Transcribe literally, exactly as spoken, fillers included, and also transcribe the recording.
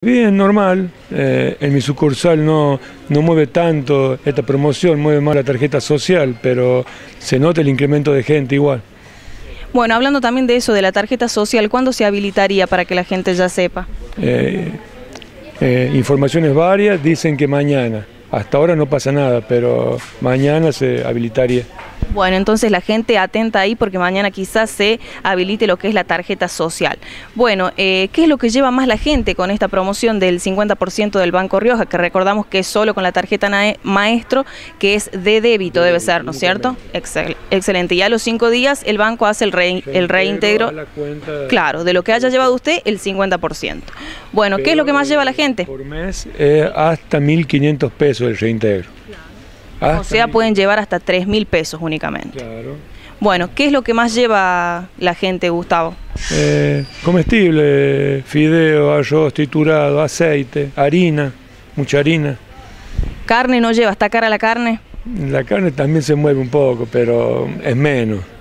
Bien, normal. Eh, en mi sucursal no, no mueve tanto esta promoción, mueve más la tarjeta social, pero se nota el incremento de gente igual. Bueno, hablando también de eso, de la tarjeta social, ¿cuándo se habilitaría para que la gente ya sepa? Eh, eh, informaciones varias dicen que mañana. Hasta ahora no pasa nada, pero mañana se habilitaría. Bueno, entonces la gente atenta ahí porque mañana quizás se habilite lo que es la tarjeta social. Bueno, eh, ¿qué es lo que lleva más la gente con esta promoción del cincuenta por ciento del Banco Rioja? Que recordamos que es solo con la tarjeta maestro, que es de débito, debe ser, ¿no es cierto? Excel, excelente. Y a los cinco días el banco hace el, re, el reintegro, claro, de lo que haya llevado usted, el cincuenta por ciento. Bueno, ¿qué es lo que más lleva la gente? Por mes eh, hasta mil quinientos pesos el reintegro. Hasta o sea, pueden llevar hasta tres mil pesos únicamente. Claro. Bueno, ¿qué es lo que más lleva la gente, Gustavo? Eh, comestible, fideo, arroz triturado, aceite, harina, mucha harina. ¿Carne no lleva? ¿Está cara la carne? La carne también se mueve un poco, pero es menos.